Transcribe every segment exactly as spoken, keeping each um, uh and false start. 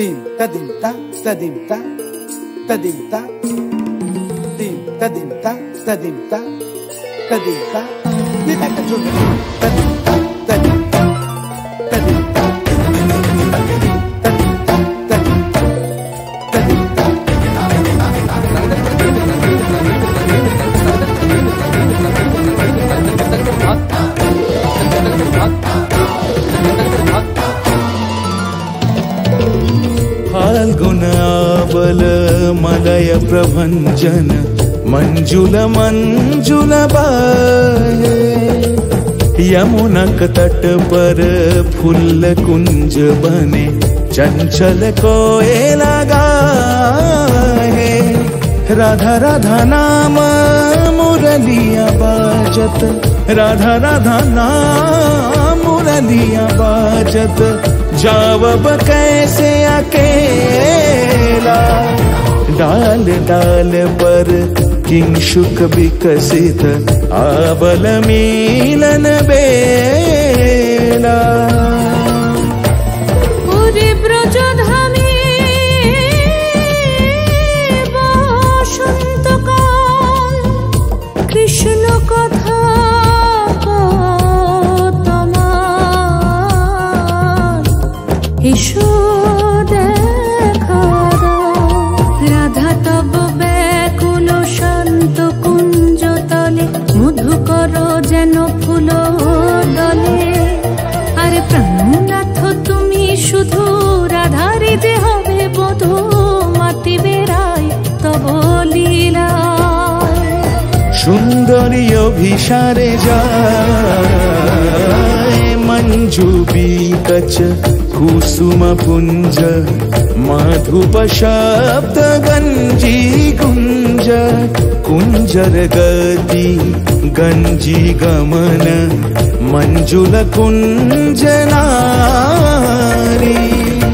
Tim tadim ta tadim ta tadim ta Tim tadim ta tadim ta tadim ta Ni ta ka jun tadim ta tadim ta tadim ta tadim ta tadim ta tadim ta फाल्गुनावल मलय प्रभंजन मंजुल मंजुल बाहे यमुनक तट पर फूल कुंज बने चंचल कोयला गाहे राधा राधा नाम मुरलिया बाजत राधा राधा नाम मुरलिया बाजत जावब कैसे अकेला डाल डाल पर किंशुक विकसित आबल मिलन बेला कृष्ण कथा ईशो देखा राधा तब व्याकुल शांत कुंज तले मधुकर जेन फूल दले अरे प्राणनाथ तुमी शुधु राधारे जे हबे बधू माति बेराय तब लीला सुंदरी अभिसारे जाए मंजू बीकच कुसुम पुंज माधुप शब्द गंजी कुंज कुंजर गति गंजी गमन मंजुल कुंज नारी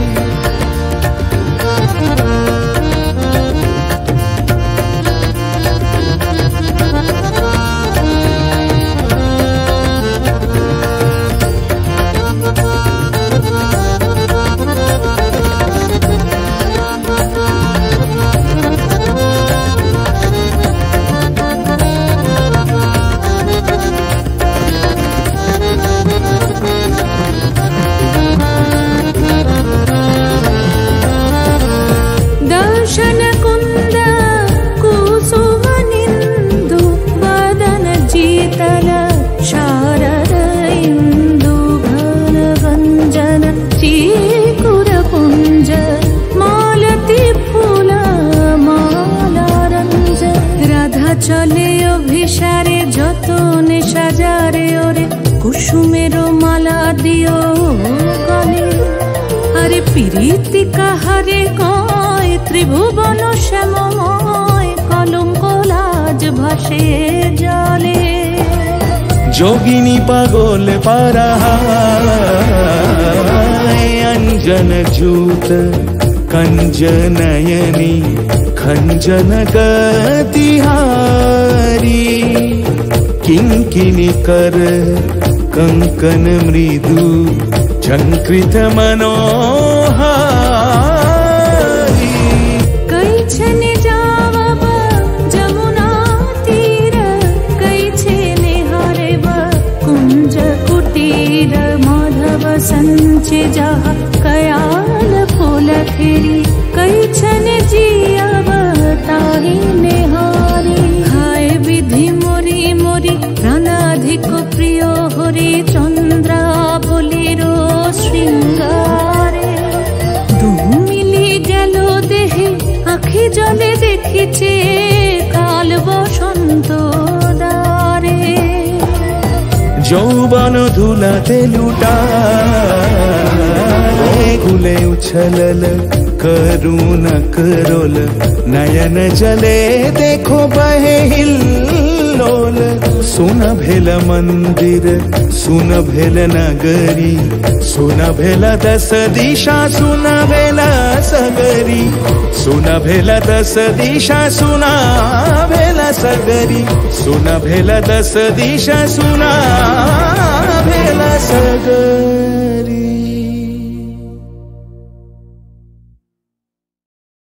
चले अभिसारे जतने साजारे ओरे कुसुमेरो माला दियो गले अरे प्रीति काहारे कय त्रिभुवन श्याममय कलंक लाज भासे जले जोगिनी पागल पारा अंजन जूत कंज नयनी खंजन गतिहारी किंकिनी कर कंकन मृदु झंकृत मनोहारी कई छने जावब जमुना तीर कई छने हरेब कुंज कुटीर माधव संचे जहा कयाल फूल खेरी कई छने जियाब ताही नेहारी हाय विधि मोरी मोरी प्राणाधिक प्रिय हरि चंद्रा बोलिरो श्रृंगारे दु मिली गेलो देहे आखि जले देखिचे काल बसंत दारे যৌবন ধুলাতে লুটায় কুলে উছলল করুণ করোল নয়ন জলে দেখো বহে হিল্লোল सुन भेल मंदिर सुन भेल नगरी सुन भेल दस दिशा सुन भेल सगरी सुन भेल दस दिशा सुना भेल सगरी सुन भेल दस दिशा सुना भेल सगरी।